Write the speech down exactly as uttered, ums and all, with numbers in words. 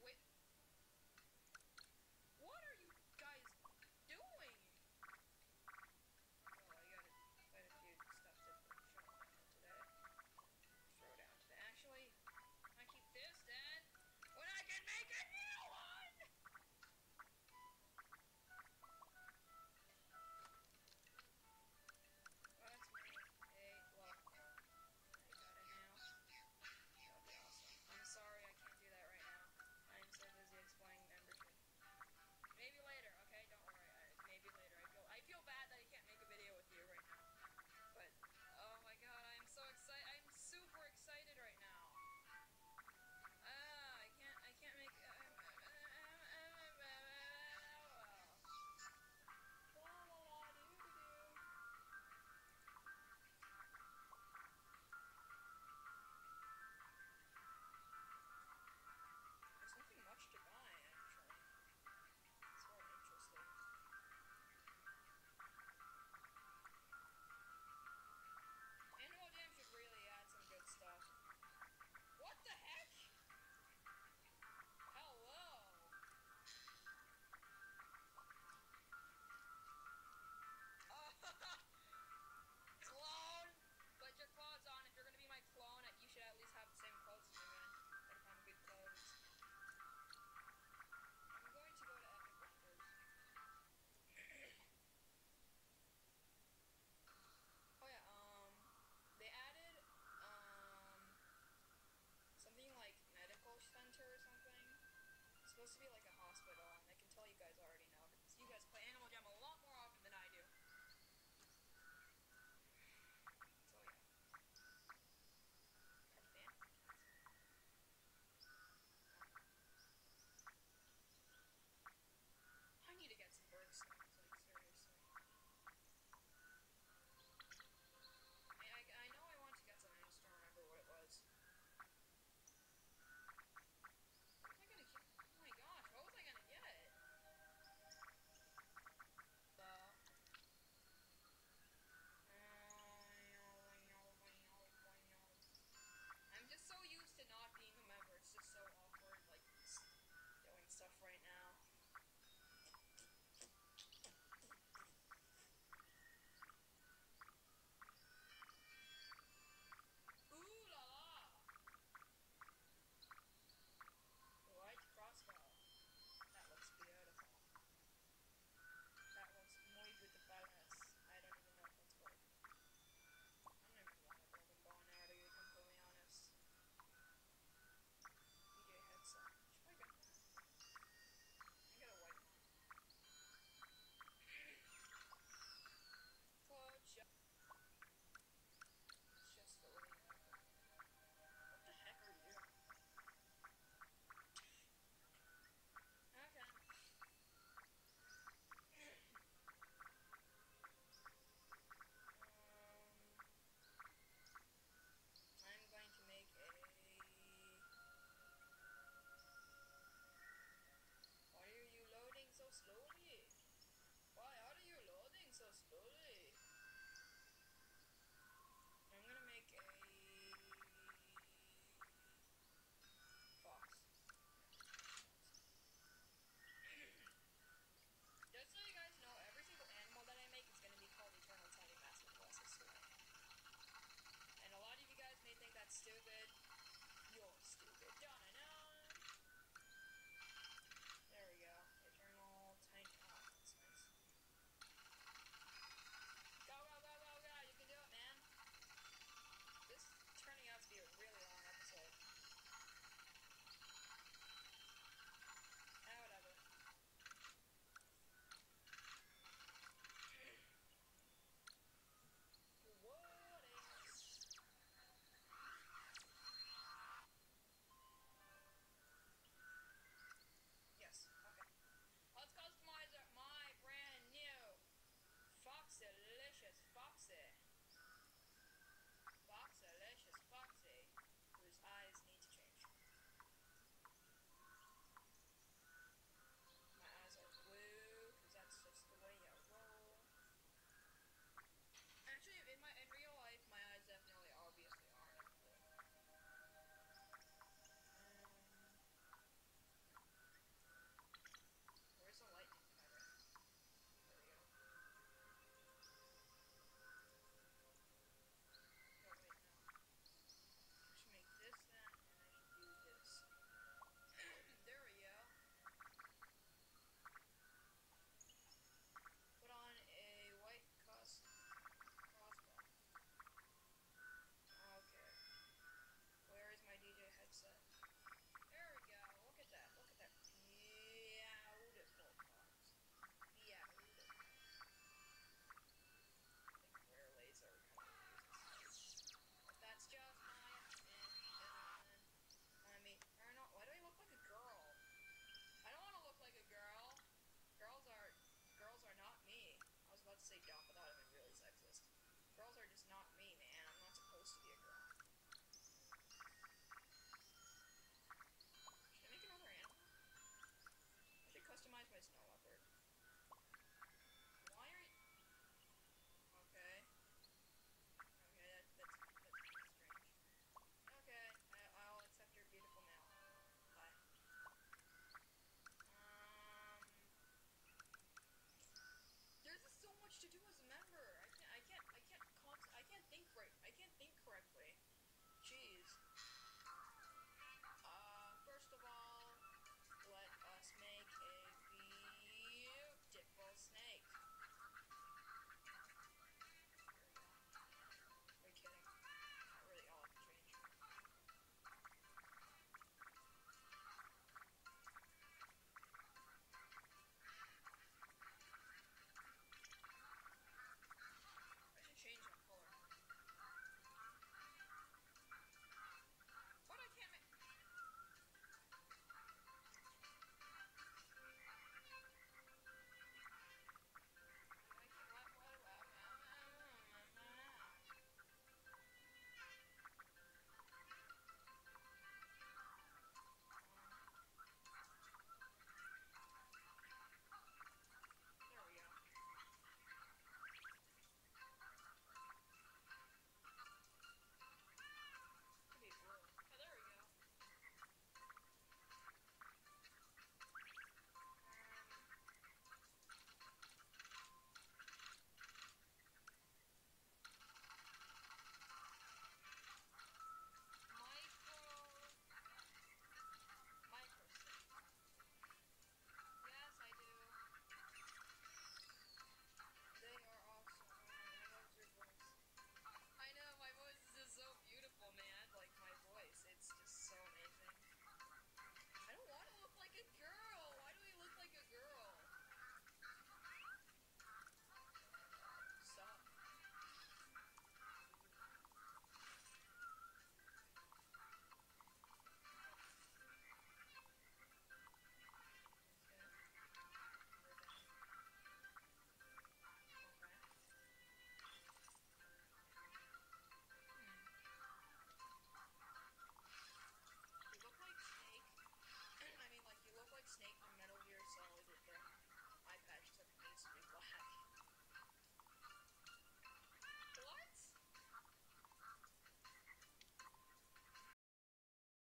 wait. What are you guys doing? Oh, I got quite a few stuff to show down today. Throw down today. Actually, I keep this then when I can make a new one. Oh, that's me. Hey, well, I got it now. That would be awesome. I'm sorry I can't do that right now. I'm so busy exploring membership. Maybe later, okay? Don't worry. I, maybe later. I feel I feel bad that I can't make a video with you right now. But oh my god, I'm so excited. I'm super excited right now. Ah, I can't I can't make uh, la la la doo doo doo. There's nothing much to buy actually. It's very interesting. Animal Jam should really add some good stuff. What the heck? Hello. Oh, clone. Put your clothes on. If you're gonna be my clone, you should at least have the same clothes as me, man. Gotta find good clothes. I'm going to go to Epic Wonders. Oh yeah, um, they added, um, something like medical center or something. It's supposed to be like a